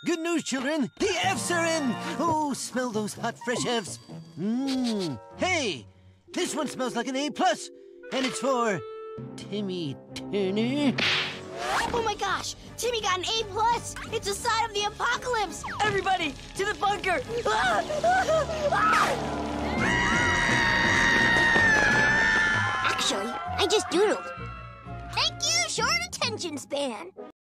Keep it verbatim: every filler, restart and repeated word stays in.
Good news, children. The F's are in. Oh, smell those hot, fresh F's. Mmm. Hey, this one smells like an A plus, and it's for Timmy Turner. Oh my gosh! Timmy got an A plus! It's a sign of the apocalypse! Everybody, to the bunker! Ah! Ah! Actually, I just doodled. Thank you, short attention span.